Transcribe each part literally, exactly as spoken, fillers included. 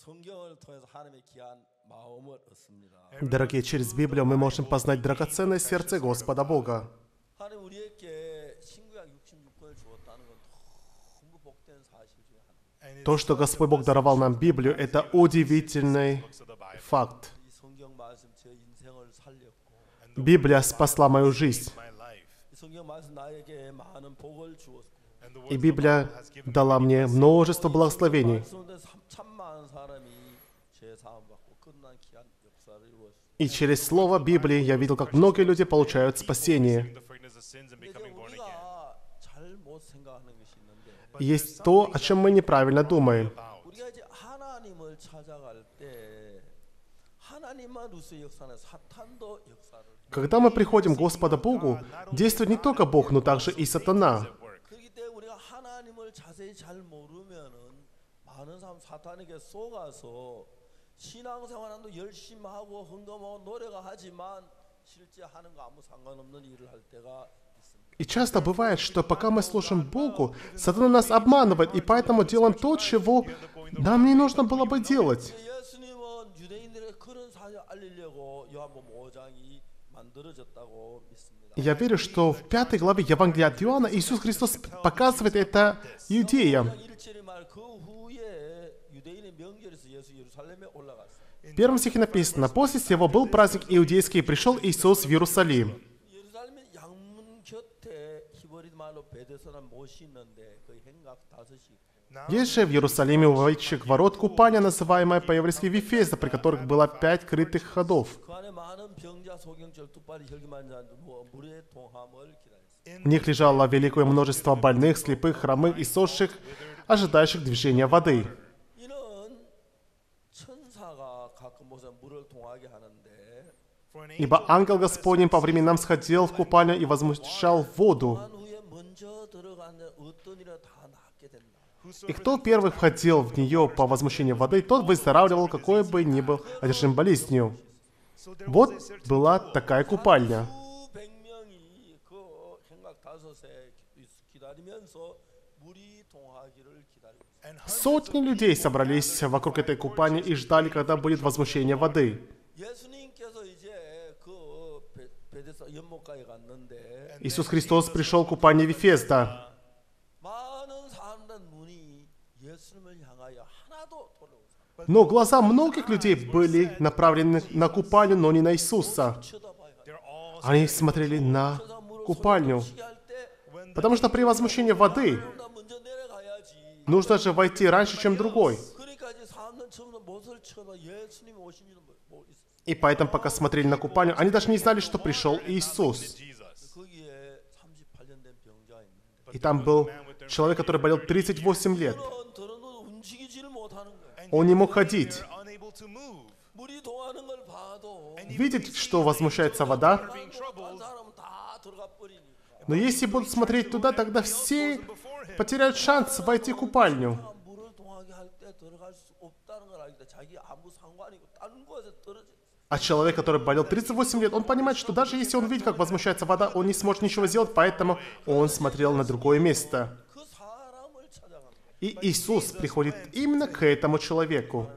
Дорогие, через Библию мы можем познать драгоценное сердце Господа Бога. То, что Господь Бог даровал нам Библию, это удивительный факт. Библия спасла мою жизнь. И Библия дала мне множество благословений. И через слово Библии я видел, как многие люди получают спасение. Есть то, о чем мы неправильно думаем. Когда мы приходим к Господу Богу, действует не только Бог, но также и сатана. И часто бывает, что пока мы служим Богу, сатана нас обманывает, и поэтому делаем то, чего нам не нужно было бы делать. Я верю, что в пятой главе Евангелия от Иоанна Иисус Христос показывает это иудеям. В первом стихе написано: «После сего был праздник иудейский, и пришел Иисус в Иерусалим». Есть же в Иерусалиме у войчих ворот купальня, называемая по-еврейски Вифезда, при которых было пять крытых ходов. В них лежало великое множество больных, слепых, хромых и сохших, ожидающих движения воды. Ибо ангел Господень по временам сходил в купальню и возмущал воду. И кто первый входил в нее по возмущению воды, тот выздоравливал, какой бы ни был одержим болезнью. Вот была такая купальня. Сотни людей собрались вокруг этой купальни и ждали, когда будет возмущение воды. Иисус Христос пришел к купальне Вифезда. Но глаза многих людей были направлены на купальню, но не на Иисуса. Они смотрели на купальню. Потому что при возмущении воды нужно же войти раньше, чем другой. И поэтому, пока смотрели на купальню, они даже не знали, что пришел Иисус. И там был человек, который болел тридцать восемь лет. Он не мог ходить. Видеть, что возмущается вода. Но если будут смотреть туда, тогда все потеряют шанс войти в купальню. А человек, который болел тридцать восемь лет, он понимает, что даже если он видит, как возмущается вода, он не сможет ничего сделать, поэтому он смотрел на другое место. И Иисус приходит именно к этому человеку.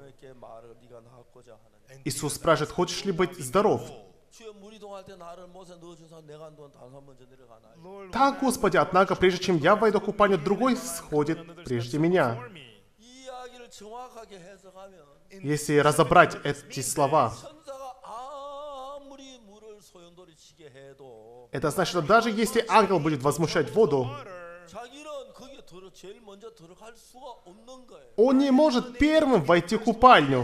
Иисус спрашивает: хочешь ли быть здоров? Так, Господи, однако, прежде чем я войду в купальню, другой сходит прежде меня. Если разобрать эти слова, это значит, что даже если ангел будет возмущать воду, он не может первым войти в купальню.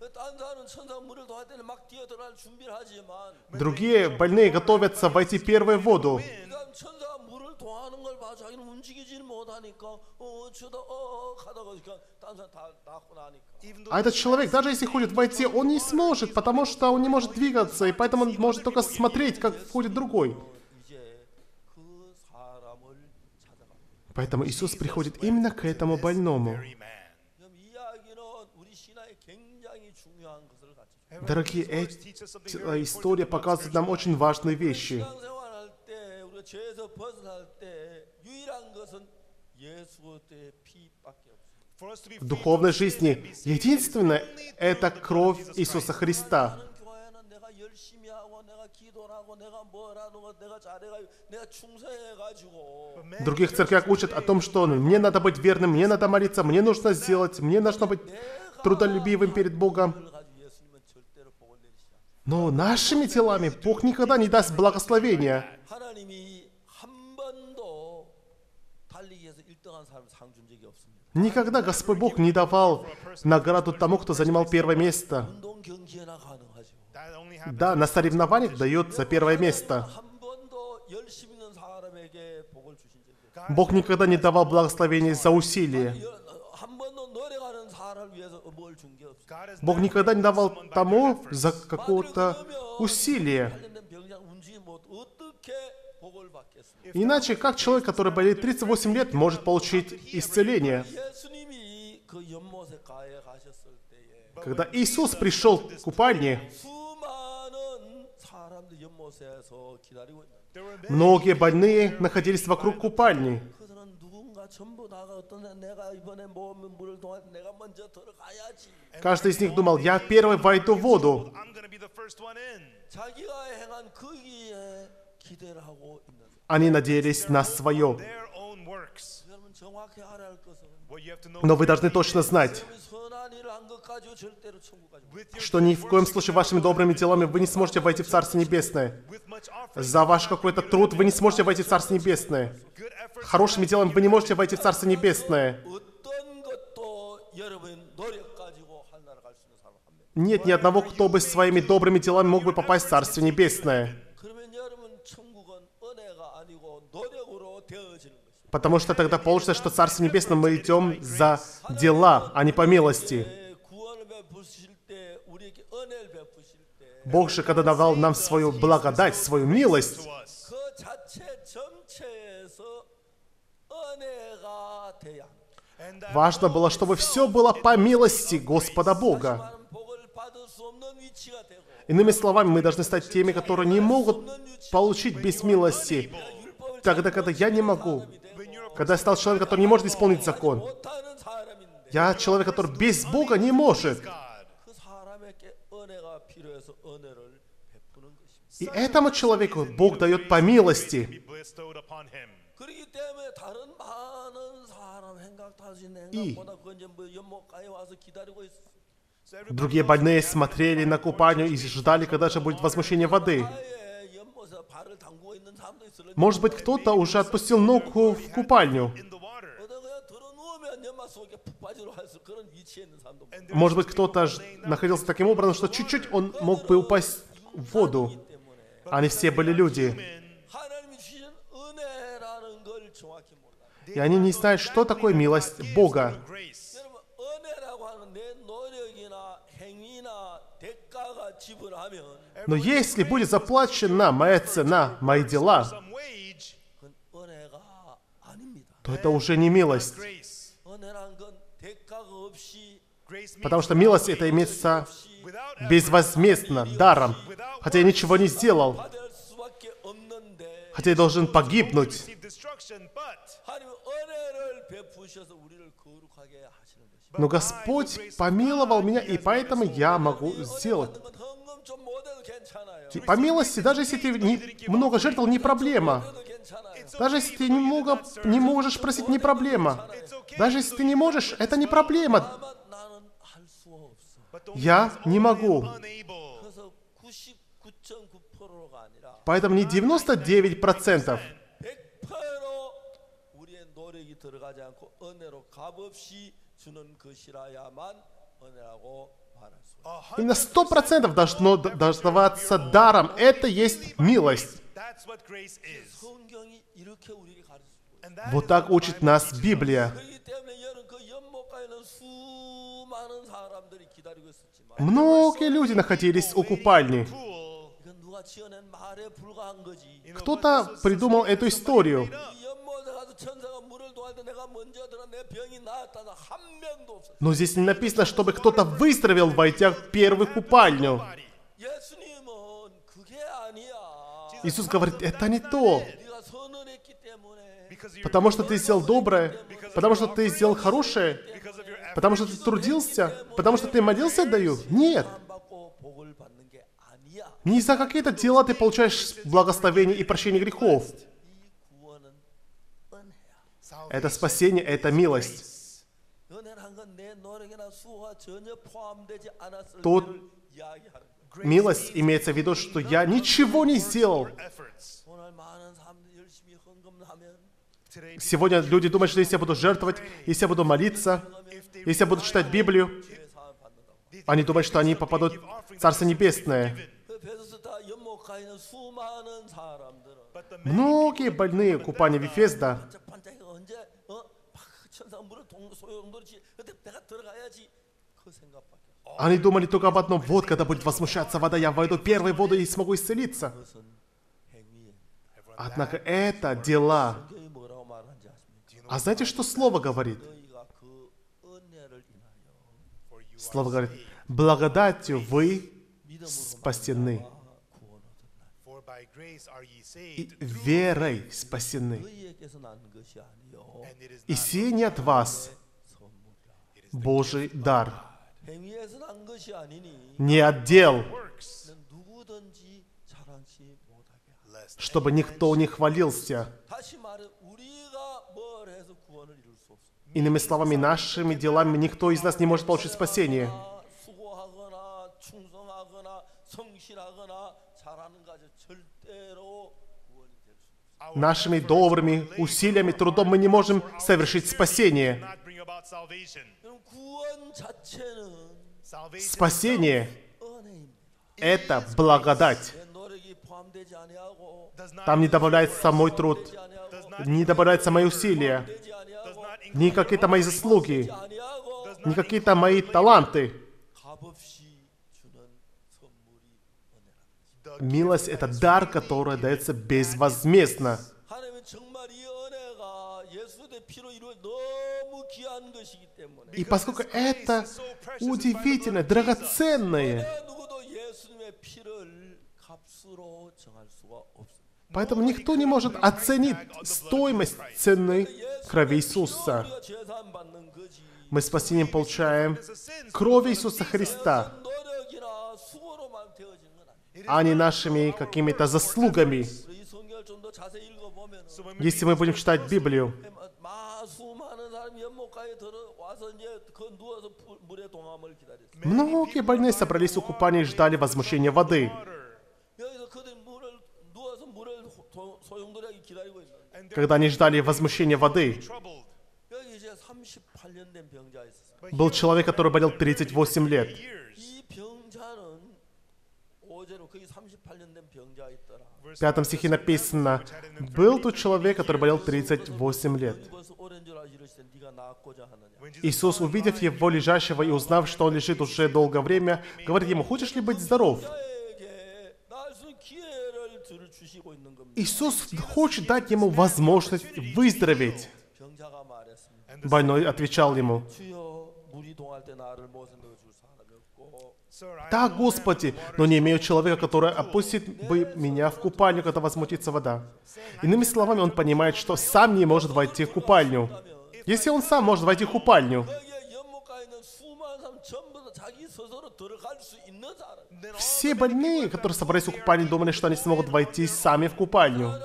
Другие больные готовятся войти первые в воду. А этот человек, даже если хочет войти, он не сможет, потому что он не может двигаться, и поэтому он может только смотреть, как входит другой. Поэтому Иисус приходит именно к этому больному. Дорогие, эта история показывает нам очень важные вещи. В духовной жизни единственное — это кровь Иисуса Христа. В других церквях учат о том, что мне надо быть верным, мне надо молиться, мне нужно сделать, мне нужно быть трудолюбивым перед Богом. Но нашими делами Бог никогда не даст благословения. Никогда Господь Бог не давал награду тому, кто занимал первое место. Да, на соревнованиях дает за первое место. Бог никогда не давал благословений за усилие. Бог никогда не давал тому за какое-то усилие. Иначе, как человек, который болеет тридцать восемь лет, может получить исцеление? Когда Иисус пришел к купальне, многие больные находились вокруг купальни. Каждый из них думал: я первый войду в воду. Они надеялись на свое. Но вы должны точно знать, что ни в коем случае вашими добрыми делами вы не сможете войти в Царство Небесное. За ваш какой-то труд вы не сможете войти в Царство Небесное. Хорошими делами вы не можете войти в Царство Небесное. Нет ни одного, кто бы своими добрыми делами мог бы попасть в Царство Небесное. Потому что тогда получится, что в Царстве Небесном мы идем за дела, а не по милости. Бог же, когда давал нам свою благодать, свою милость, важно было, чтобы все было по милости Господа Бога. Иными словами, мы должны стать теми, которые не могут получить без милости. Тогда, когда я не могу, когда я стал человеком, который не может исполнить закон, я человек, который без Бога не может. И этому человеку Бог дает по милости. И другие больные смотрели на купальню и ждали, когда же будет возмущение воды. Может быть, кто-то уже отпустил ногу в купальню. Может быть, кто-то находился таким образом, что чуть-чуть он мог бы упасть в воду. Они все были люди. И они не знают, что такое милость Бога. Но если будет заплачена моя цена, мои дела, то это уже не милость. Потому что милость это имеется безвозмездно, даром. Хотя я ничего не сделал. Хотя я должен погибнуть. Но Господь помиловал меня, и поэтому я могу сделать. По милости, даже если ты не, много жертвовал, не проблема. Даже если ты немного не можешь просить, не проблема. Даже если ты не можешь, это не проблема. Я не могу. Поэтому не девяносто девять процентов. И на сто процентов должно даваться даром. Это есть милость. Вот так учит нас Библия. Многие люди находились у купальни. Кто-то придумал эту историю. Но здесь не написано, чтобы кто-то выздоровел, войдя в первую купальню. Иисус говорит, это не то. потому что ты сделал доброе, потому что ты сделал хорошее, потому что ты трудился, потому что ты молился, даю. Нет. Не за какие-то дела ты получаешь благословение и прощение грехов. Это спасение, это милость. Тут милость имеется в виду, что я ничего не сделал. Сегодня люди думают, что если я буду жертвовать, если я буду молиться, если я буду читать Библию, они думают, что они попадут в Царство Небесное. Многие больные купания Вифезда, они думали только об одном: вот когда будет возмущаться вода, я войду в первую воду и смогу исцелиться. Однако это дела. А знаете, что Слово говорит? Слово говорит: благодатью вы спасены. И верой спасены. И сие не от вас, Божий дар. Не от дел, чтобы никто не хвалился. Иными словами, нашими делами никто из нас не может получить спасение. Нашими добрыми усилиями, трудом мы не можем совершить спасение. Спасение — это благодать. Там не добавляется мой труд, не добавляется мои усилия, не какие-то мои заслуги, не какие-то мои таланты. Милость — это дар, который дается безвозмездно. И поскольку это удивительное, драгоценное, поэтому никто не может оценить стоимость цены крови Иисуса. Мы спасением получаем кровь Иисуса Христа, а не нашими какими-то заслугами. Если мы будем читать Библию, многие больные собрались у купания и ждали возмущения воды. Когда они ждали возмущения воды, был человек, который болел тридцать восемь лет. В пятом стихе написано: был тут человек, который болел тридцать восемь лет. Иисус, увидев его лежащего и узнав, что он лежит уже долгое время, говорит ему: хочешь ли быть здоров? Иисус хочет дать ему возможность выздороветь. Больной отвечал ему: да, Господи, но не имею человека, который опустит бы меня в купальню, когда возмутится вода. Иными словами, он понимает, что сам не может войти в купальню. Если он сам может войти в купальню, все больные, которые собрались в купальне, думали, что они смогут войти сами в купальню.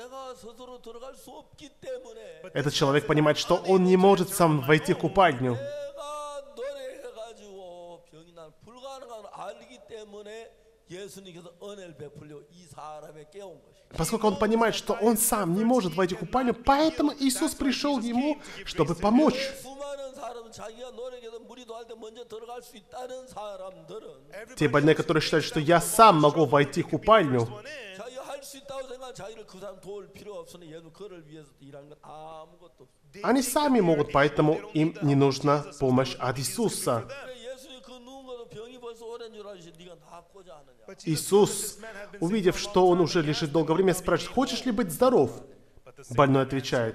Этот человек понимает, что он не может сам войти в купальню. Поскольку он понимает, что он сам не может войти в купальню, поэтому Иисус пришел ему, чтобы помочь. Те больные, которые считают, что я сам могу войти в купальню, они сами могут, поэтому им не нужна помощь от Иисуса. Иисус, увидев, что он уже лежит долгое время, спрашивает: хочешь ли быть здоров? Больной отвечает: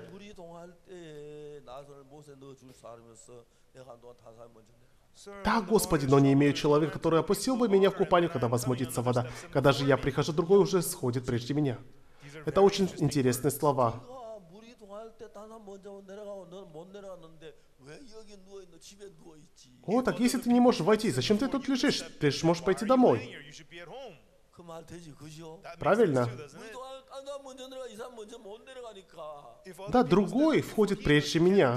да, Господи, но не имею человека, который опустил бы меня в купальню, когда возмутится вода. Когда же я прихожу, другой уже сходит прежде меня. Это очень интересные слова. О, так если ты не можешь войти, зачем ты тут лежишь? Ты же можешь пойти домой. Правильно? Да, другой входит прежде меня.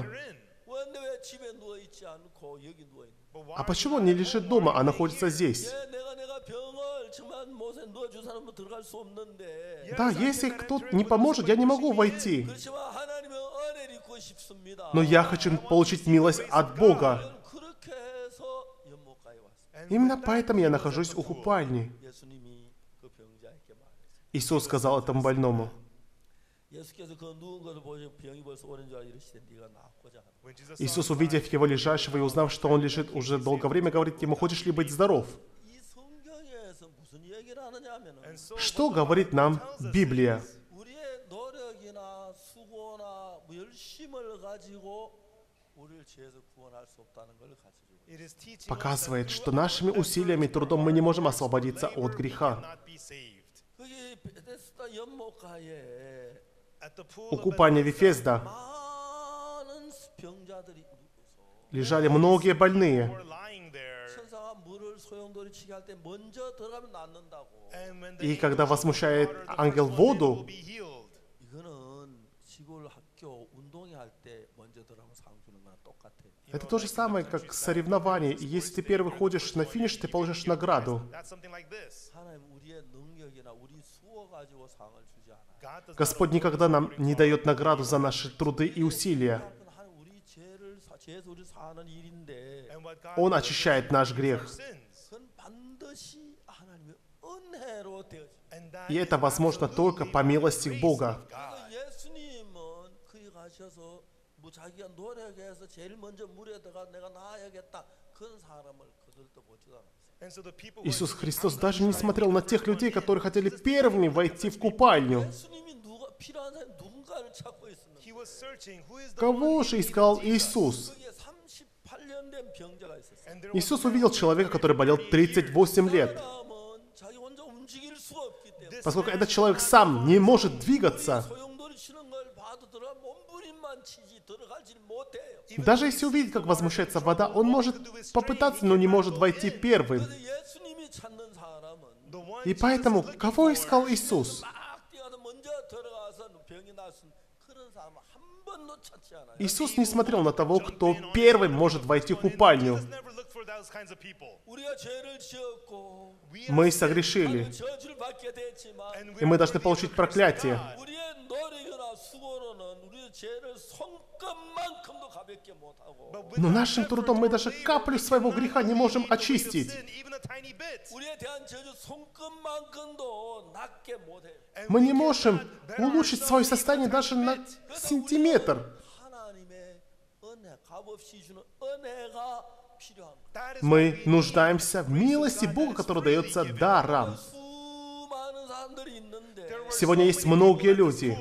А почему он не лежит дома, а находится здесь? Да, если кто-то не поможет, я не могу войти. Но я хочу получить милость от Бога. Именно поэтому я нахожусь у купальни. Иисус сказал этому больному. Иисус, увидев его лежащего и узнав, что он лежит уже долгое время, говорит ему: хочешь ли быть здоров? Что говорит нам Библия? Показывает, что нашими усилиями и трудом мы не можем освободиться от греха. У купания Вифезда лежали многие больные. И когда возмущает ангел воду, это то же самое, как соревнование. И если ты первый ходишь на финиш, ты получишь награду. Господь никогда нам не дает награду за наши труды и усилия. Он очищает наш грех. И это возможно только по милости Бога. Иисус Христос даже не смотрел на тех людей, которые хотели первыми войти в купальню. Кого же искал Иисус? Иисус увидел человека, который болел тридцать восемь лет. Поскольку этот человек сам не может двигаться, даже если увидит, как возмущается вода, он может попытаться, но не может войти первым. И поэтому, кого искал Иисус? Иисус не смотрел на того, кто первым может войти в купальню. Мы согрешили, и мы должны получить проклятие. Но нашим трудом мы даже каплю своего греха не можем очистить. Мы не можем улучшить свое состояние даже на сантиметр. Мы нуждаемся в милости Бога, которая дается даром. Сегодня есть многие люди,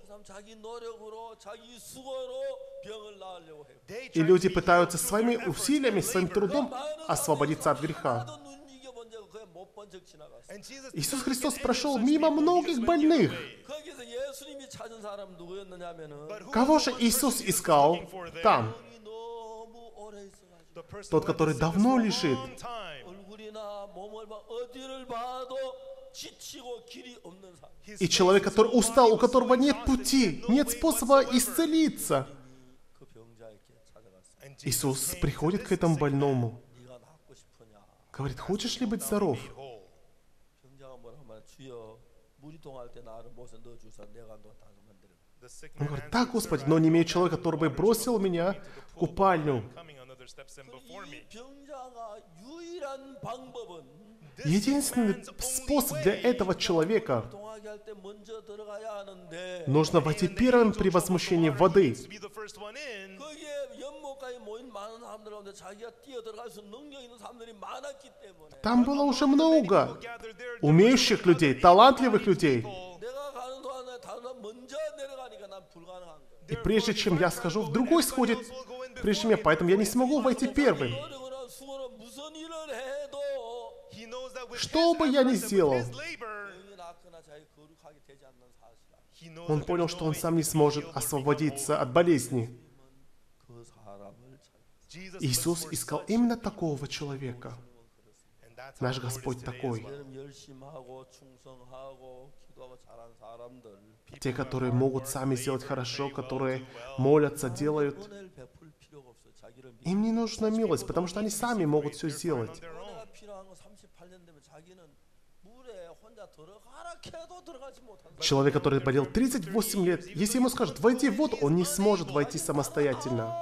и люди пытаются своими усилиями, своим трудом освободиться от греха. Иисус Христос прошел мимо многих больных. Кого же Иисус искал там? Тот, который давно лежит. И человек, который устал, у которого нет пути, нет способа исцелиться. Иисус приходит к этому больному. Говорит: хочешь ли быть здоров? Он говорит: да, Господи, но не имею человека, который бы бросил меня в купальню. Единственный способ для этого человека — нужно войти первым при возмущении воды. Там было уже много умеющих людей, талантливых людей. И прежде чем я скажу, другой сходит прежде меня, поэтому я не смогу войти первым. Что бы я ни сделал, Он понял, что он сам не сможет освободиться от болезни. Иисус искал именно такого человека. Наш Господь такой. Те, которые могут сами сделать хорошо, которые молятся, делают. Им не нужна милость, потому что они сами могут все сделать. Человек, который болел тридцать восемь лет, если ему скажут, войди в воду, он не сможет войти самостоятельно.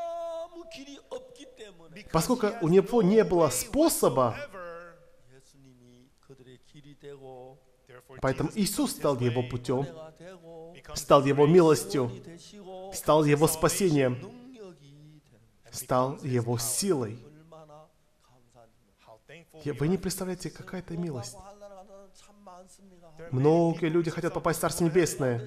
Поскольку у него не было способа, поэтому Иисус стал его путем, стал его милостью, стал его спасением, стал его силой. Вы не представляете, какая это милость. Многие люди хотят попасть в Царство Небесное.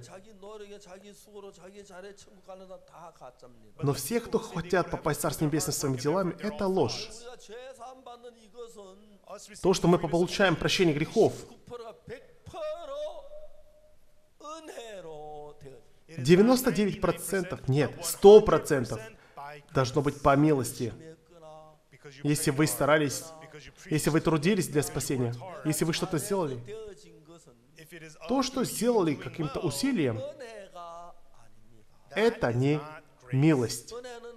Но все, кто хотят попасть в Царство Небесное своими делами, это ложь. То, что мы получаем прощение грехов, девяносто девять процентов, нет, сто процентов должно быть по милости. Если вы старались, если вы трудились для спасения, если вы что-то сделали, то, что сделали каким-то усилием, это не милость.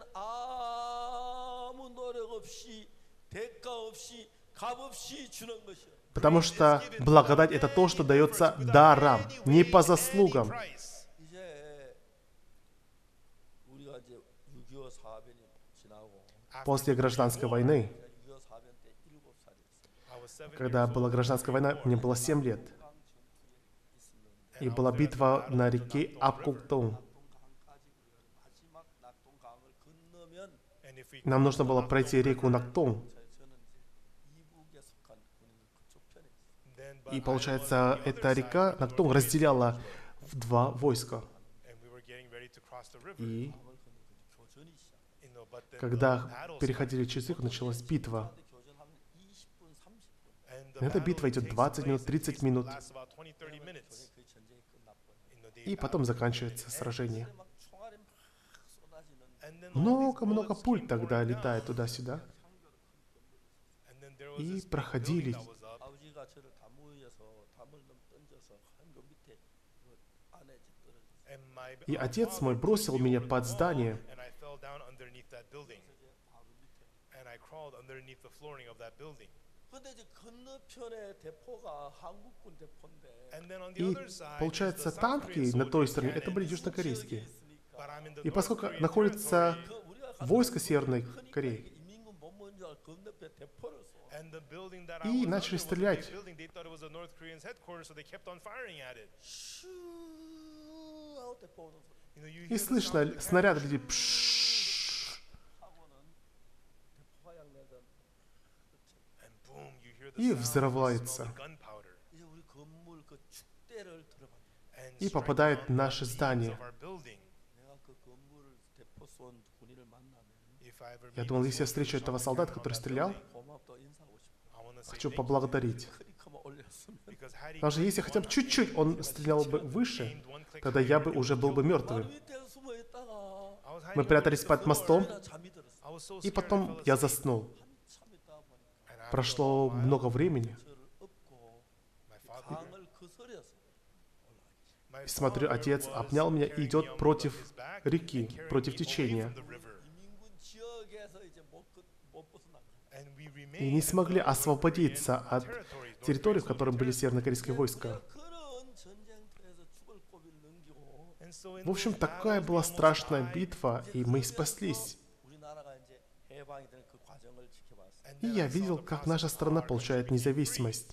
Потому что благодать — это то, что дается даром, не по заслугам. После гражданской войны, когда была гражданская война, мне было семь лет. И была битва на реке Апкуктон. Нам нужно было пройти реку Нактон. И получается, эта река Нактон разделяла в два войска. И когда переходили через реку, началась битва. Эта битва идет двадцать минут, тридцать минут. И потом заканчивается сражение. Много-много пуль тогда летает туда-сюда. И проходили. И отец мой бросил меня под здание. И, получается, танки на той стороне, это были южнокорейские. И поскольку находится войско Северной Кореи, и начали стрелять. И слышно, снаряды летят. И взрывается. И попадает в наше здание. Я думал, если я встречу этого солдата, который стрелял, хочу поблагодарить. Потому что если хотя бы чуть-чуть он стрелял бы выше, тогда я бы уже был бы мертвым. Мы прятались под мостом, и потом я заснул. Прошло много времени. И смотрю, отец обнял меня и идет против реки, против течения. И не смогли освободиться от территории, в которой были севернокорейские войска. В общем, такая была страшная битва, и мы спаслись. И я видел, как наша страна получает независимость.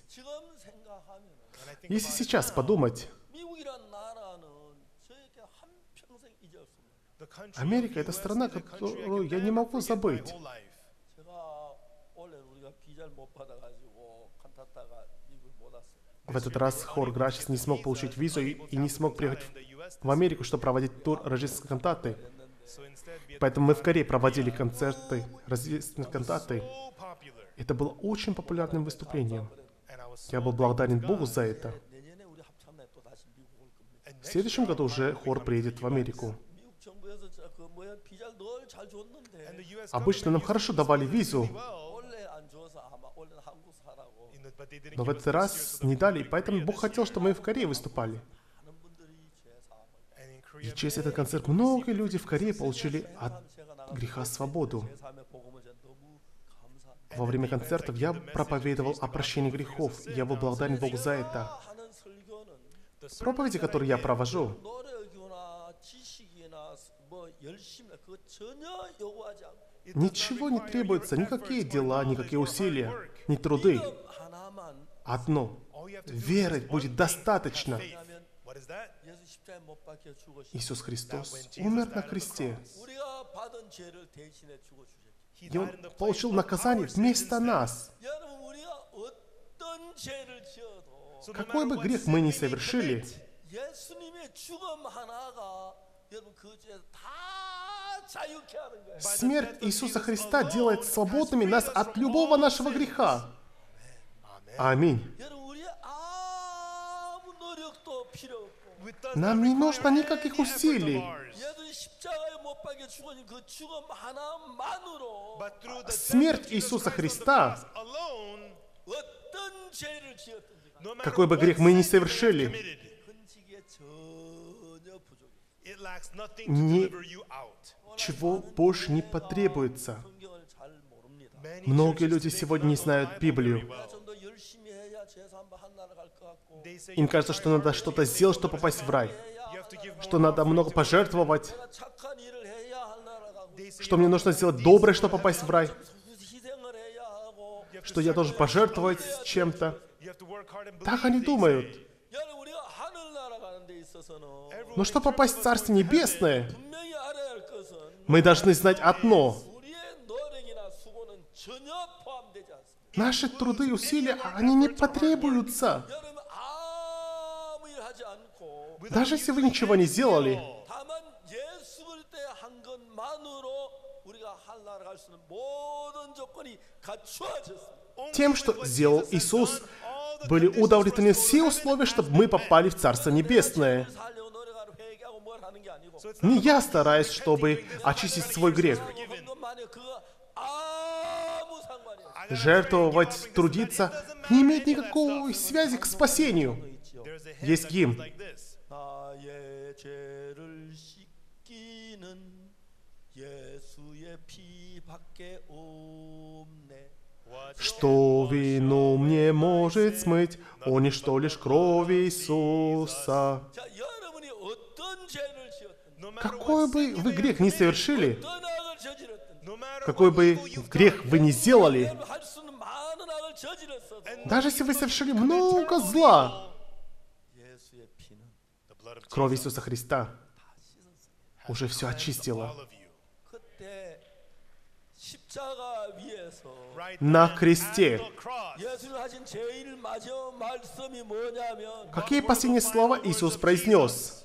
Если сейчас подумать, Америка — это страна, которую я не могу забыть. В этот раз хор Грачес не смог получить визу и, и не смог приехать в Америку, чтобы проводить тур рождественской кантаты. Поэтому мы в Корее проводили концерты рождественной кантаты. Это было очень популярным выступлением. Я был благодарен Богу за это. В следующем году уже хор приедет в Америку. Обычно нам хорошо давали визу, но в этот раз не дали, и поэтому Бог хотел, чтобы мы в Корее выступали. И через этот концерт многие люди в Корее получили от греха свободу. Во время концертов я проповедовал о прощении грехов, и я был благодарен Богу за это. Проповеди, которые я провожу, ничего не требуется, никакие дела, никакие усилия, ни труды. Одно. Верить будет достаточно. Иисус Христос умер на кресте. И Он получил наказание вместо нас. Какой бы грех мы ни совершили, смерть Иисуса Христа делает свободными нас от любого нашего греха. Аминь. Нам не нужно никаких усилий. Смерть Иисуса Христа, какой бы грех мы ни совершили, ничего больше не потребуется. Многие люди сегодня не знают Библию. Им кажется, что надо что-то сделать, чтобы попасть в рай. Что надо много пожертвовать. Что мне нужно сделать доброе, чтобы попасть в рай. Что я должен пожертвовать чем-то. Так они думают. Но чтобы попасть в Царство Небесное, мы должны знать одно. Наши труды и усилия, они не потребуются. Даже если вы ничего не сделали, тем, что сделал Иисус, были удовлетворены все условия, чтобы мы попали в Царство Небесное. Не я стараюсь, чтобы очистить свой грех. Жертвовать, трудиться не имеет никакой связи к спасению. Есть гимн. Что вину мне может смыть, о ничто лишь кровь Иисуса. Какой бы вы грех ни совершили, какой бы грех вы ни сделали, даже если вы совершили много зла, кровь Иисуса Христа уже все очистила. На кресте. Какие последние слова Иисус произнес?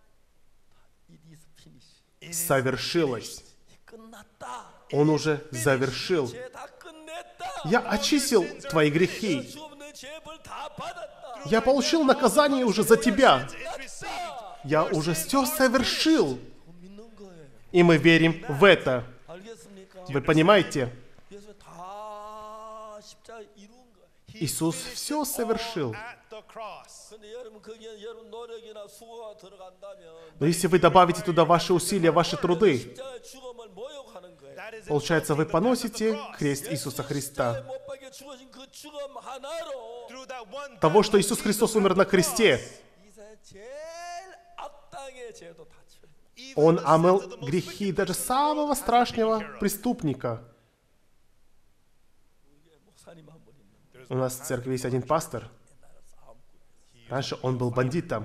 Совершилось. Он уже завершил. Я очистил твои грехи. Я получил наказание уже за тебя. Я уже все совершил. И мы верим в это. Вы понимаете? Иисус все совершил. Но если вы добавите туда ваши усилия, ваши труды, получается, вы поносите крест Иисуса Христа. Того, что Иисус Христос умер на кресте, Он омыл грехи даже самого страшного преступника. У нас в церкви есть один пастор. Раньше он был бандитом.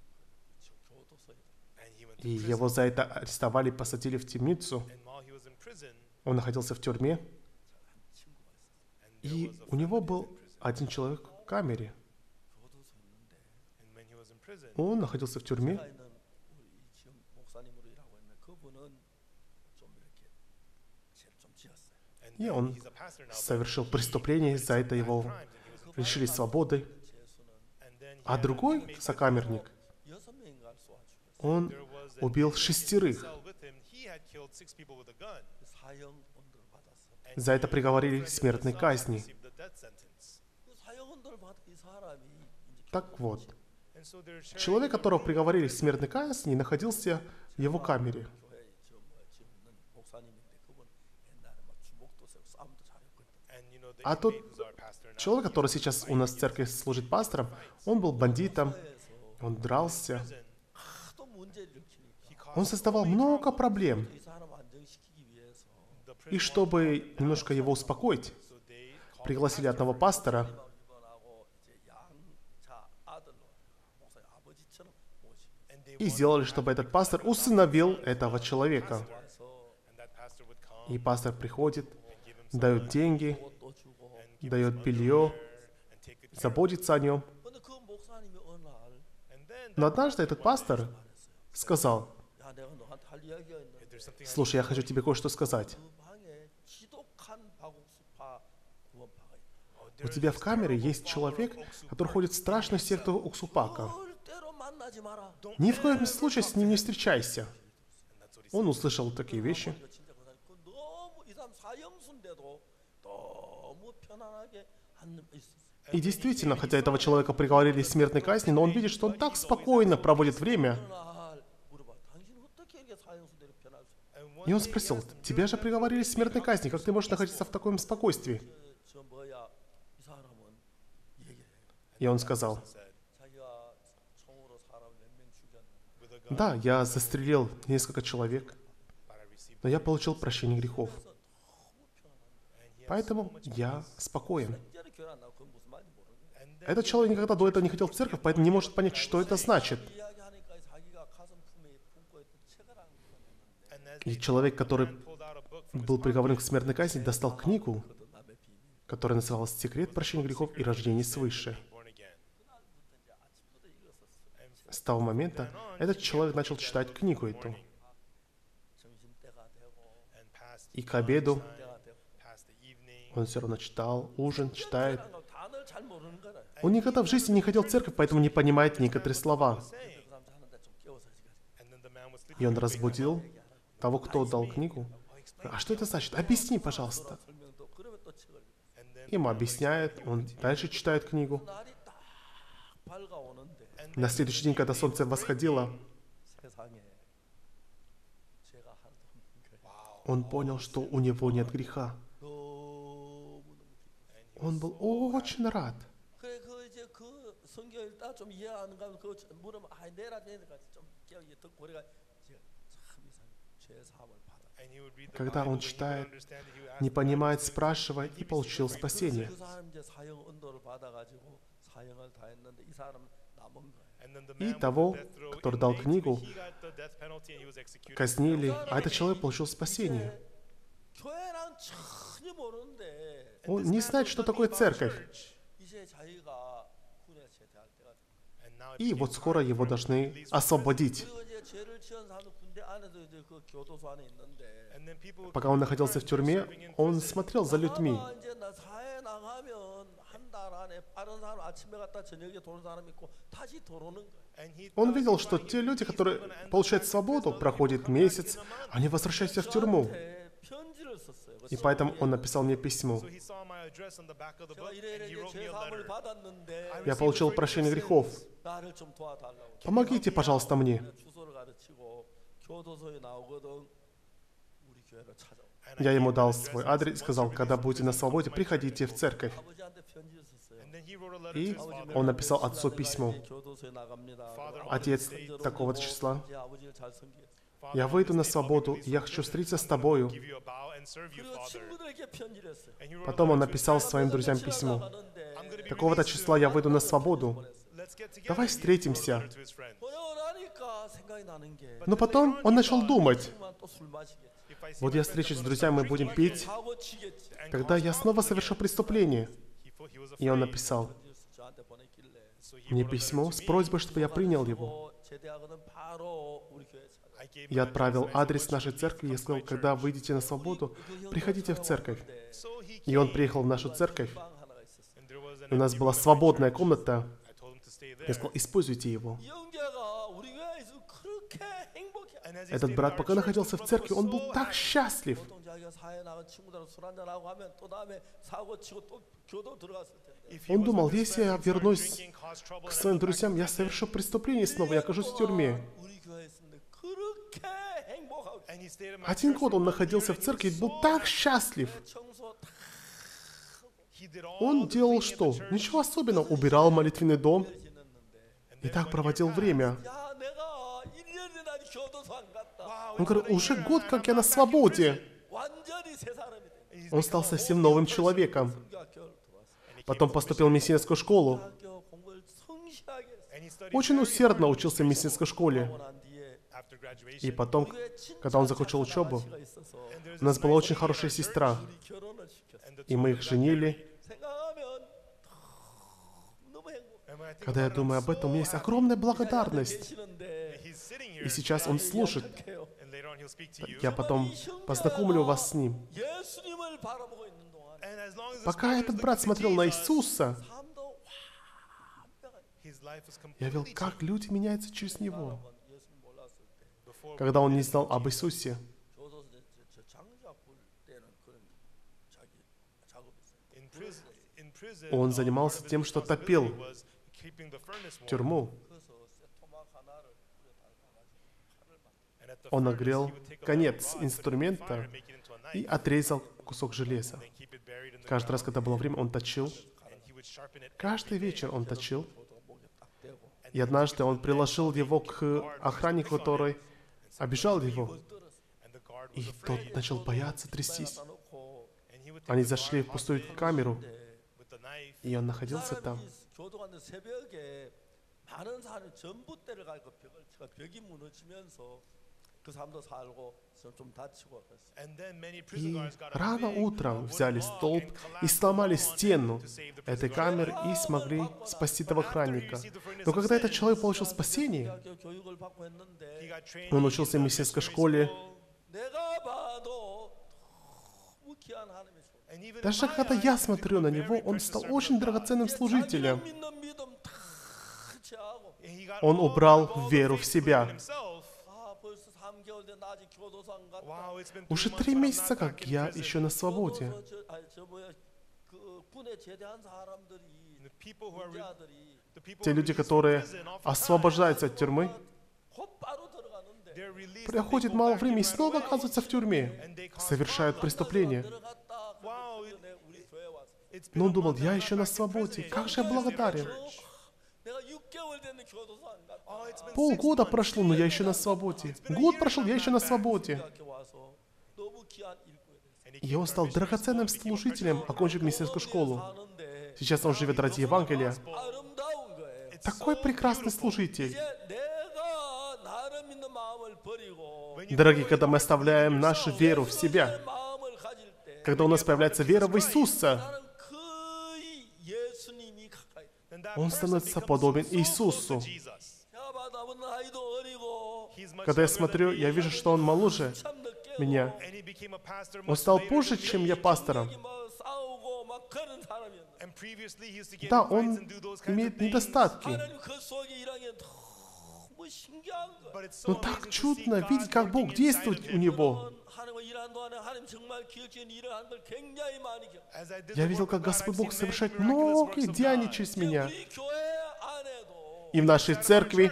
И его за это арестовали, посадили в темницу. Он находился в тюрьме. И у него был один человек в камере. Он находился в тюрьме. И он совершил преступление, за это его лишили свободы. А другой сокамерник, он убил шестерых. За это приговорили к смертной казни. Так вот, человек, которого приговорили к смертной казни, находился в его камере. А тот человек, который сейчас у нас в церкви служит пастором, он был бандитом, он дрался, он создавал много проблем. И чтобы немножко его успокоить, пригласили одного пастора, и сделали, чтобы этот пастор усыновил этого человека. И пастор приходит, дает деньги, дает белье, заботится о нем. Но однажды этот пастор сказал: «Слушай, я хочу тебе кое-что сказать. У тебя в камере есть человек, который ходит в страшную секту Уксупака. Ни в коем случае с ним не встречайся». Он услышал такие вещи. И действительно, хотя этого человека приговорили к смертной казни, но он видит, что он так спокойно проводит время. И он спросил: «Тебя же приговорили к смертной казни, как ты можешь находиться в таком спокойствии?» И он сказал: «Да, я застрелил несколько человек, но я получил прощение грехов. Поэтому я спокоен». Этот человек никогда до этого не ходил в церковь, поэтому не может понять, что это значит. И человек, который был приговорен к смертной казни, достал книгу, которая называлась «Секрет прощения грехов и рождения свыше». С того момента этот человек начал читать книгу эту. И к обеду он все равно читал, ужин читает. Он никогда в жизни не ходил в церковь, поэтому не понимает некоторые слова. И он разбудил того, кто дал книгу. «А что это значит? Объясни, пожалуйста». Ему объясняет, он дальше читает книгу. На следующий день, когда солнце восходило, он понял, что у него нет греха. Он был очень рад. Когда он читает, не понимает, спрашивает и получил спасение. И того, который дал книгу, казнили, а этот человек получил спасение. Он не знает, что такое церковь. И вот скоро его должны освободить. Пока он находился в тюрьме, он смотрел за людьми. Он видел, что те люди, которые получают свободу, проходит месяц, они возвращаются в тюрьму. И поэтому он написал мне письмо. Я получил прощение грехов. Помогите, пожалуйста, мне. Я ему дал свой адрес и сказал: когда будете на свободе, приходите в церковь. И он написал отцу письмо: «Отец такого-то числа, я выйду на свободу, и я хочу встретиться с тобою». Потом он написал своим друзьям письмо: «Такого-то числа я выйду на свободу. Давай встретимся». Но потом он начал думать: вот я встречусь с друзьями, мы будем пить, когда я снова совершу преступление. И он написал мне письмо с просьбой, чтобы я принял его. Я отправил адрес нашей церкви и сказал: когда выйдете на свободу, приходите в церковь. И он приехал в нашу церковь. У нас была свободная комната. Я сказал: используйте его. Этот брат, пока находился в церкви, он был так счастлив. Он думал, если я вернусь к своим друзьям, я совершу преступление снова, я окажусь в тюрьме. Один год он находился в церкви и был так счастлив. Он делал что? Ничего особенного. Убирал молитвенный дом и так проводил время. Он говорит, уже год, как я на свободе. Он стал совсем новым человеком. Потом поступил в миссионерскую школу. Очень усердно учился в миссионерской школе. И потом, когда он закончил учебу, у нас была очень хорошая сестра. И мы их женили. Когда я думаю об этом, у меня есть огромная благодарность. И сейчас он слушает. Я потом познакомлю вас с ним. Пока этот брат смотрел на Иисуса, я видел, как люди меняются через него. Когда он не знал об Иисусе, он занимался тем, что топил тюрьму. Он нагрел конец инструмента и отрезал кусок железа. Каждый раз, когда было время, он точил. Каждый вечер он точил. И однажды он приложил его к охраннику, который обижал его. И тот начал бояться, трястись. Они зашли в пустую камеру, и он находился там. И рано утром взяли столб и сломали стену этой камеры и смогли спасти этого охранника. Но когда этот человек получил спасение, он учился в миссионерской школе. Даже когда я смотрю на него, он стал очень драгоценным служителем. Он убрал веру в себя. Уже три месяца, как я еще на свободе. Те люди, которые освобождаются от тюрьмы, проходит мало времени и снова оказываются в тюрьме, совершают преступления. Но он думал, я еще на свободе, как же я благодарен. Полгода прошло, но я еще на свободе. Год прошел, я еще на свободе. И он стал драгоценным служителем, окончив миссионерскую школу. Сейчас он живет ради Евангелия. Такой прекрасный служитель. Дорогие, когда мы оставляем нашу веру в себя, когда у нас появляется вера в Иисуса, он становится подобен Иисусу. Когда я смотрю, я вижу, что он моложе меня. Он стал позже, чем я пастором. Да, он имеет недостатки. Но так чудно видеть, как Бог действует у него. Я видел, как Господь Бог совершает многие деяния через меня. И в нашей церкви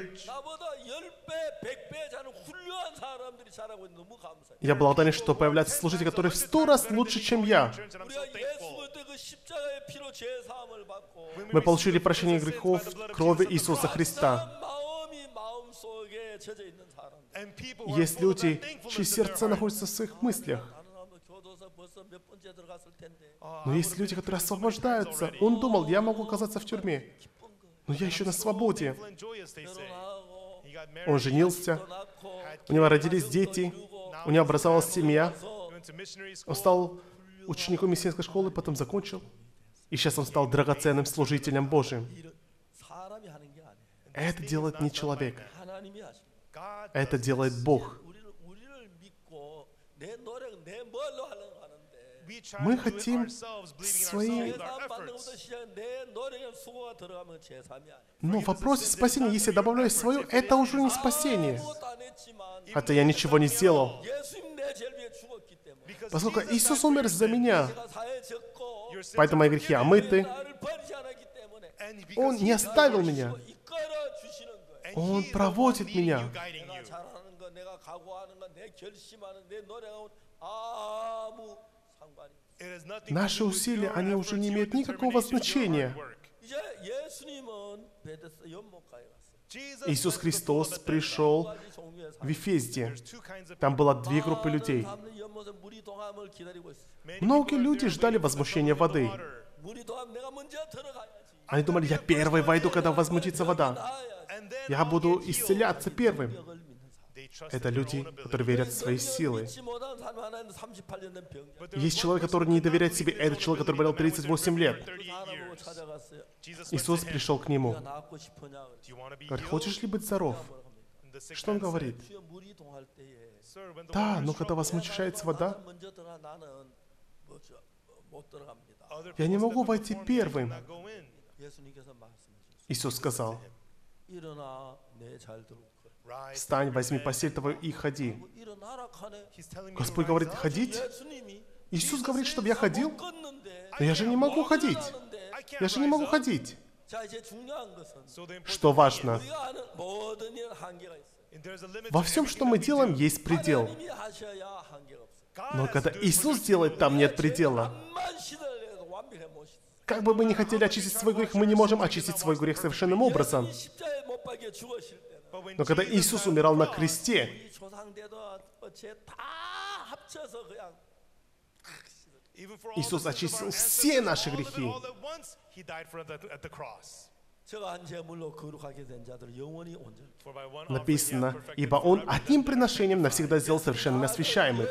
я благодарен, что появляются служители, которые в сто раз лучше, чем я. Мы получили прощение грехов крови Иисуса Христа. Есть люди, чьи сердца находятся в своих мыслях. Но есть люди, которые освобождаются. Он думал, я могу оказаться в тюрьме, но я еще на свободе. Он женился, у него родились дети, у него образовалась семья. Он стал учеником миссионерской школы, потом закончил. И сейчас он стал драгоценным служителем Божьим. Это делает не человек. Это делает Бог. Мы хотим свои... Но в вопросе спасения, если я добавляю свое, это уже не спасение. Хотя я ничего не сделал. Поскольку Иисус умер за меня, поэтому мои грехи омыты. Он не оставил меня. Он проводит меня. Наши усилия, они уже не имеют никакого значения. Иисус Христос пришел в Вифезде. Там было две группы людей. Многие люди ждали возмущения воды. Они думали, я первый войду, когда возмутится вода. Я буду исцеляться первым. Это люди, которые верят в свои силы. Есть человек, который не доверяет себе. Это человек, который болел тридцать восемь лет. Иисус пришел к нему. Говорит, хочешь ли быть здоров? Что он говорит? Да, но когда возмущается вода, я не могу войти первым. Иисус сказал, встань, возьми постель твою и ходи. Господь говорит, ходить? Иисус говорит, чтобы я ходил? Но я же не могу ходить. Я же не могу ходить. Что важно? Во всем, что мы делаем, есть предел. Но когда Иисус делает, там нет предела. Как бы мы ни хотели очистить свой грех, мы не можем очистить свой грех совершенным образом. Но когда Иисус умирал на кресте, Иисус очистил все наши грехи. Написано, ибо Он одним приношением навсегда сделал совершенными освящаемых.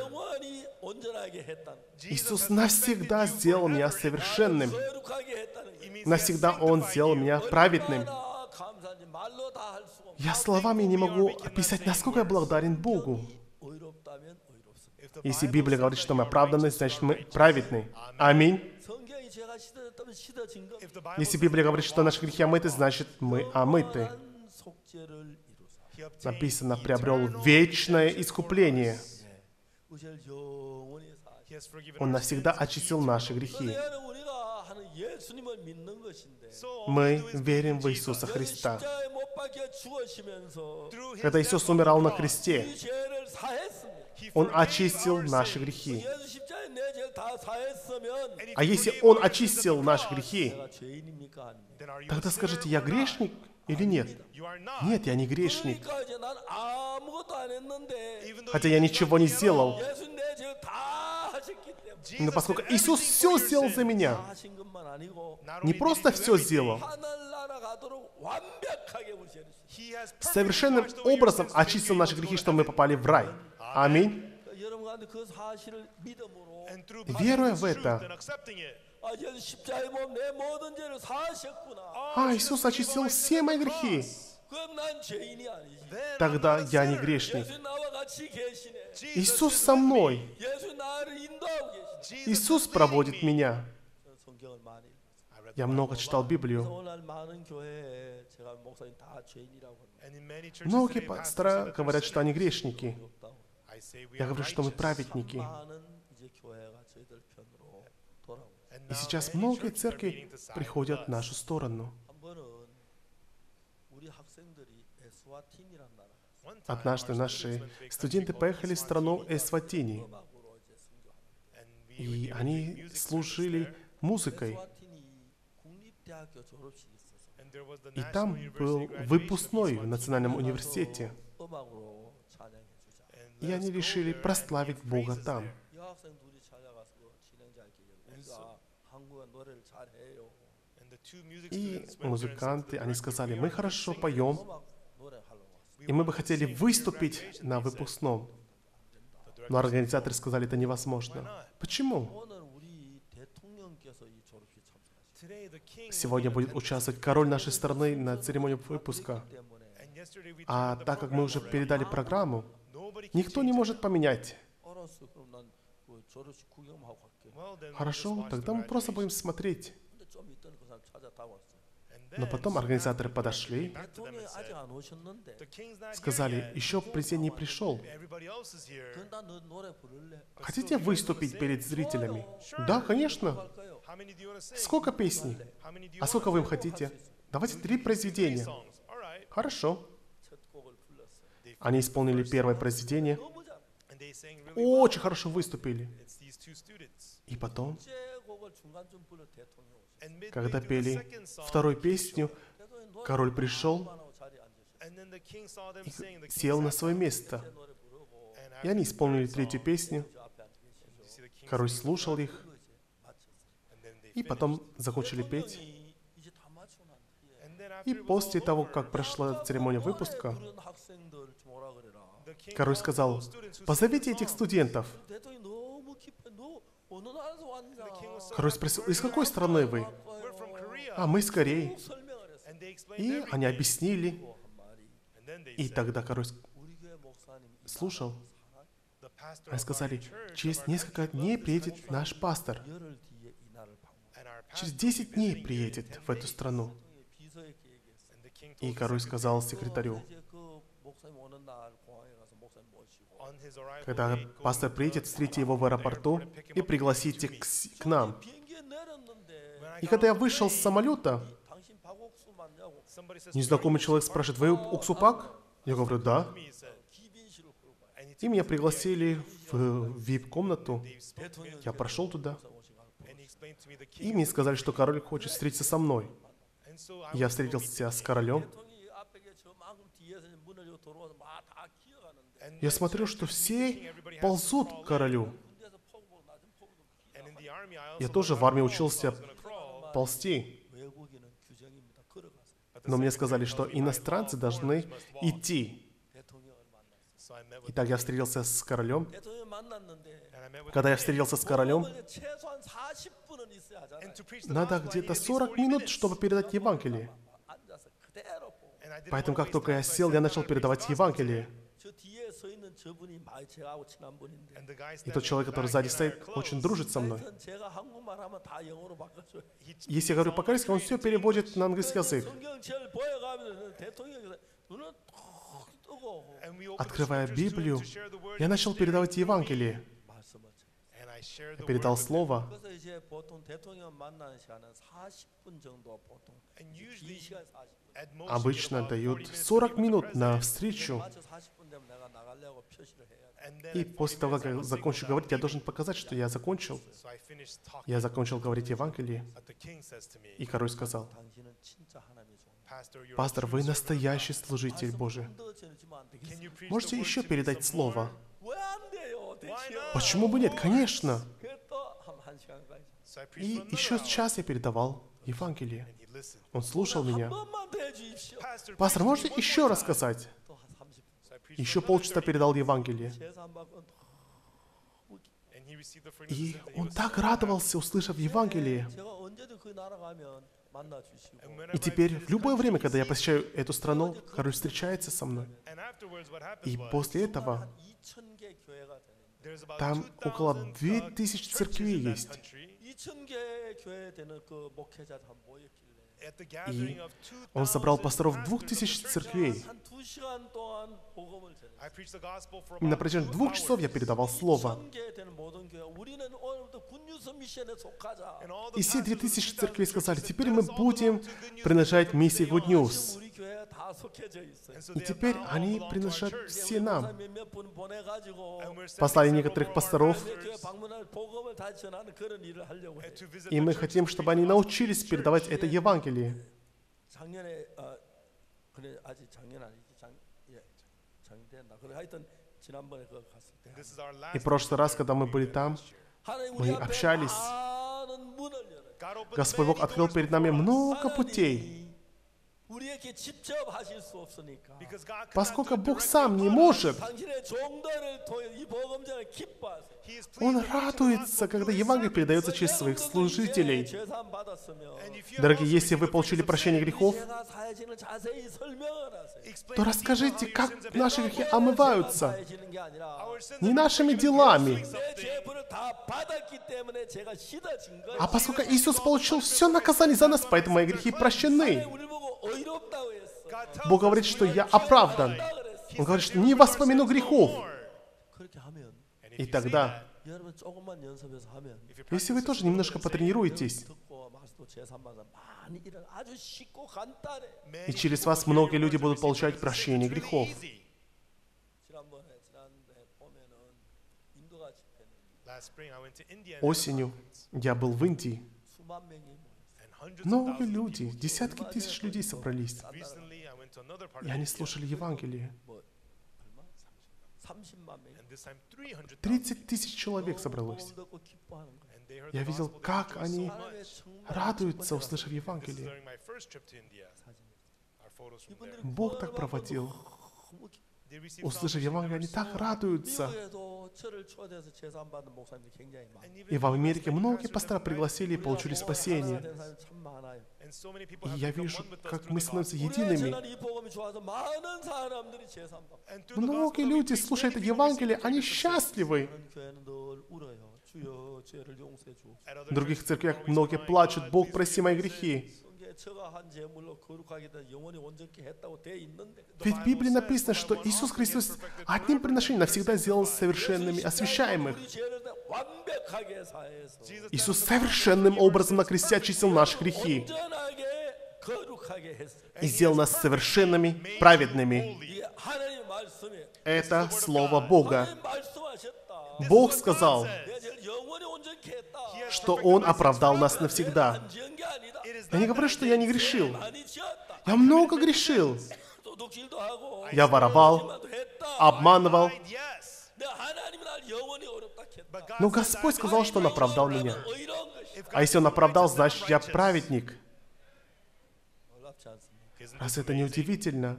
Иисус навсегда сделал меня совершенным. Навсегда Он сделал меня праведным. Я словами не могу описать, насколько я благодарен Богу. Если Библия говорит, что мы оправданы, значит мы праведны. Аминь. Если Библия говорит, что наши грехи омыты, значит мы омыты. Написано, приобрел вечное искупление. Он навсегда очистил наши грехи. Мы верим в Иисуса Христа. Когда Иисус умирал на кресте, Он очистил наши грехи. А если Он очистил наши грехи, тогда скажите, я грешник или нет? Нет, я не грешник. Хотя я ничего не сделал. Но поскольку Иисус все сделал за меня, не просто все сделал, совершенным образом очистил наши грехи, чтобы мы попали в рай. Аминь. Веруя в это, а, Иисус очистил все мои грехи. Тогда я не грешник. Иисус со мной. Иисус проводит меня. Я много читал Библию. Многие пастора говорят, что они грешники. Я говорю, что мы праведники. И сейчас многие церкви приходят в нашу сторону. Однажды наши студенты поехали в страну Эсватини. И они служили музыкой. И там был выпускной в Национальном университете. И они решили прославить Бога там. И музыканты, они сказали, мы хорошо поем, и мы бы хотели выступить на выпускном. Но организаторы сказали, это невозможно. Почему? Сегодня будет участвовать король нашей страны на церемонии выпуска. А так как мы уже передали программу, никто не может поменять. Хорошо, тогда мы просто будем смотреть. Но потом организаторы подошли, сказали, еще президент не пришел. Хотите выступить перед зрителями? Да, конечно. Сколько песней? А сколько вы им хотите? Давайте три произведения. Хорошо. Они исполнили первое произведение. Очень хорошо выступили. И потом, когда пели вторую песню, король пришел и сел на свое место. И они исполнили третью песню. Король слушал их. И потом закончили петь. И после того, как прошла церемония выпуска, король сказал, позовите этих студентов. Король спросил, из какой страны вы? А, мы из Кореи. И они объяснили. И тогда король слушал. Они сказали, через несколько дней приедет наш пастор. Через десять дней приедет в эту страну. И король сказал секретарю, когда пастор приедет, встретите его в аэропорту и пригласите к, к нам. И когда я вышел с самолета, незнакомый человек спрашивает, вы Уксупак? Я говорю, да. И меня пригласили в ви ай пи-комнату. Я прошел туда. И мне сказали, что король хочет встретиться со мной. Я встретился с королем. Я смотрю, что все ползут к королю. Я тоже в армии учился ползти. Но мне сказали, что иностранцы должны идти. Итак, я встретился с королем. Когда я встретился с королем, надо где-то сорок минут, чтобы передать Евангелие. Поэтому, как только я сел, я начал передавать Евангелие. И тот человек, который сзади стоит, очень дружит со мной. Если я говорю по-корейски, он все переводит на английский язык. Открывая Библию, я начал передавать Евангелие. Я передал слово. Обычно дают сорок минут на встречу. И после того, как я закончу говорить, я должен показать, что я закончил. Я закончил говорить Евангелие. И король сказал, пастор, вы настоящий служитель Божий. Можете еще передать слово? Почему бы нет? Конечно. И еще час я передавал Евангелие. Он слушал меня. Пастор, можете еще рассказать? Еще полчаса передал Евангелие. И он так радовался, услышав Евангелие. И теперь, в любое время, когда я посещаю эту страну, король встречается со мной. И после этого там около две тысячи церквей есть. И он собрал пасторов двух тысяч церквей. И на протяжении двух часов я передавал слово. И все две тысячи церквей сказали, теперь мы будем принадлежать миссии Good News. И теперь они принадлежат все нам. Послали некоторых пасторов, и мы хотим, чтобы они научились передавать это Евангелие. И в прошлый раз, когда мы были там, мы общались. Господь Бог открыл перед нами много путей. Поскольку Бог сам не может, Он радуется, когда Евангелие передается через своих служителей. Дорогие, если вы получили прощение грехов, то расскажите, как наши грехи омываются. Не нашими делами. А поскольку Иисус получил все наказание за нас, поэтому мои грехи прощены. Бог говорит, что я оправдан. Он говорит, что не воспомяну грехов. И тогда, если вы тоже немножко потренируетесь, и через вас многие люди будут получать прощение грехов. Осенью я был в Индии. Много людей, десятки тысяч людей собрались. И они слушали Евангелие. тридцать тысяч человек собралось. Я видел, как они радуются, услышав Евангелие. Бог так проводил. Услышав Евангелие, они так радуются. И в Америке многие пастора пригласили и получили спасение. И я вижу, как мы становимся едиными. Многие люди, слушая это Евангелие, они счастливы. В других церквях многие плачут: «Бог, прости мои грехи». Ведь в Библии написано, что Иисус Христос одним приношением навсегда сделал совершенными освящаемых. Иисус совершенным образом на кресте очистил наши грехи и сделал нас совершенными, праведными. Это Слово Бога. Бог сказал, что Он оправдал нас навсегда. Я не говорю, что я не грешил. Я много грешил. Я воровал, обманывал. Но Господь сказал, что Он оправдал меня. А если Он оправдал, значит, я праведник. Разве это не удивительно?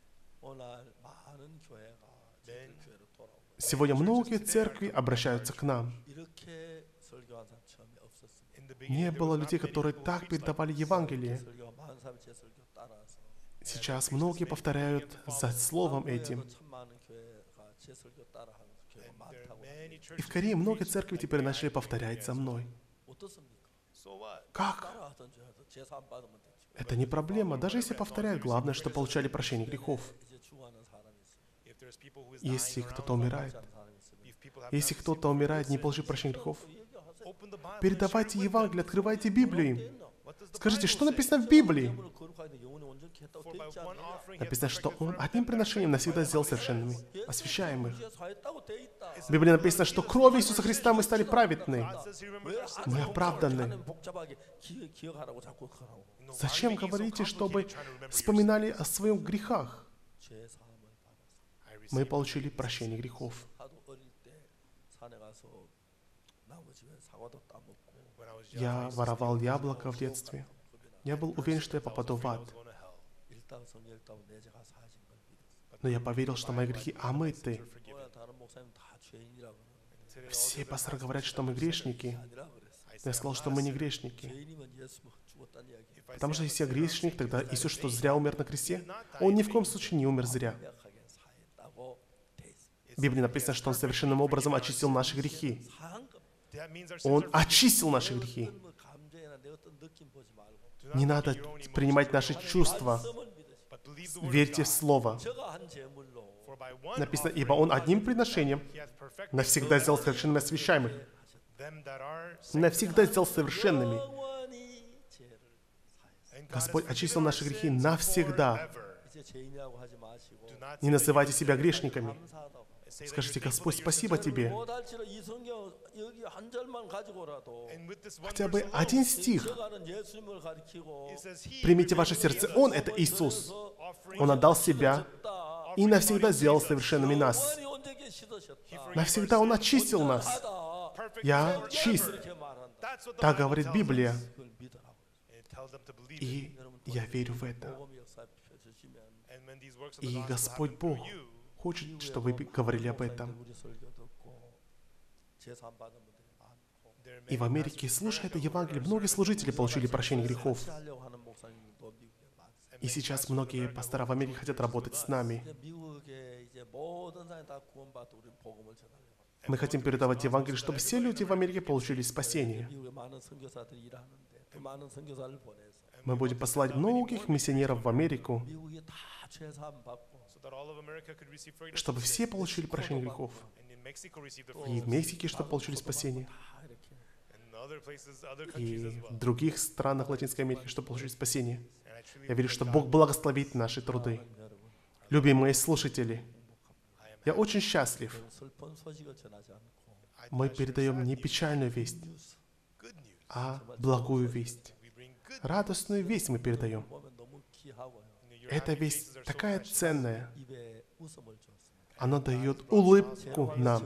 Сегодня многие церкви обращаются к нам. Не было людей, которые так передавали Евангелие. Сейчас многие повторяют за словом этим. И в Корее многие церкви теперь начали повторять за мной. Как? Это не проблема. Даже если повторяют, главное, что получали прощение грехов. Если кто-то умирает, если кто-то умирает, не получив прощение грехов, передавайте Евангелие, открывайте Библию. Скажите, что написано в Библии? Написано, что Он одним приношением навсегда сделал совершенными, освящаемых. В Библии написано, что кровью Иисуса Христа мы стали праведны. Мы оправданы. Зачем говорите, чтобы вспоминали о своих грехах? Мы получили прощение грехов. Я воровал яблоко в детстве. Я был уверен, что я попаду в ад. Но я поверил, что мои грехи омыты. Все пасторы говорят, что мы грешники. Я сказал, что мы не грешники. Потому что если я грешник, тогда Иисус что, зря умер на кресте? Он ни в коем случае не умер зря. В Библии написано, что Он совершенным образом очистил наши грехи. Он очистил наши грехи. Не надо принимать наши чувства. Верьте в Слово. Написано, ибо Он одним приношением навсегда сделал совершенными освящаемых. Навсегда сделал совершенными. Господь очистил наши грехи навсегда. Не называйте себя грешниками. Скажите: Господь, спасибо Тебе. Хотя бы один стих. Примите в ваше сердце. Он — это Иисус. Он отдал Себя и навсегда сделал совершенными нас. Навсегда Он очистил нас. Я чист. Так говорит Библия. И я верю в это. И Господь Бог хочет, чтобы вы говорили об этом. И в Америке, слушая это Евангелие, многие служители получили прощение грехов. И сейчас многие пастора в Америке хотят работать с нами. Мы хотим передавать Евангелие, чтобы все люди в Америке получили спасение. Мы будем посылать многих миссионеров в Америку, чтобы все получили прощение грехов. И в Мексике, чтобы получили спасение. И в других странах Латинской Америки, чтобы получили спасение. Я верю, что Бог благословит наши труды. Любимые слушатели, я очень счастлив. Мы передаем не печальную весть, а благую весть. Радостную весть мы передаем. Эта весть такая ценная. Она дает улыбку нам.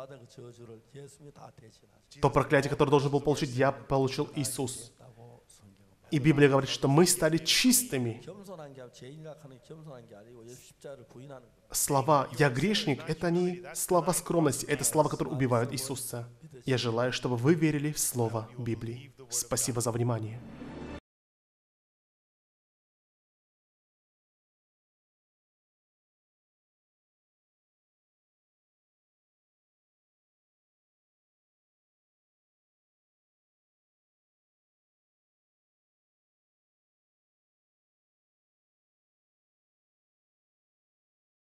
То проклятие, которое должен был получить я, получил Иисус. И Библия говорит, что мы стали чистыми. Слова «я грешник» — это не слова скромности, это слова, которые убивают Иисуса. Я желаю, чтобы вы верили в Слово Библии. Спасибо за внимание.